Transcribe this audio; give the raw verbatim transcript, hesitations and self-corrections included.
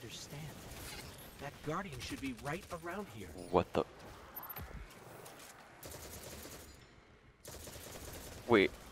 understand. That guardian should be right around here. What the? Wait,